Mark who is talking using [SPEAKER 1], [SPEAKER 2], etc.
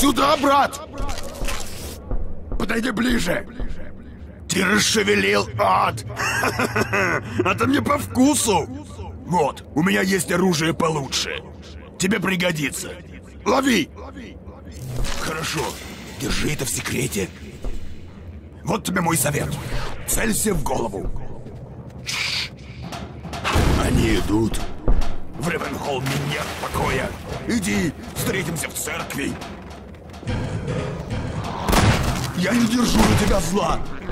[SPEAKER 1] сюда, брат! Подойди ближе! Ты расшевелил ад! Это мне по вкусу! Вот, у меня есть оружие получше. Тебе пригодится. Лови! Хорошо, держи это в секрете. Вот тебе мой совет. Целься в голову. Они идут. В Ревенхолме нет покоя. Иди, встретимся в церкви. Я не держу на тебя зла.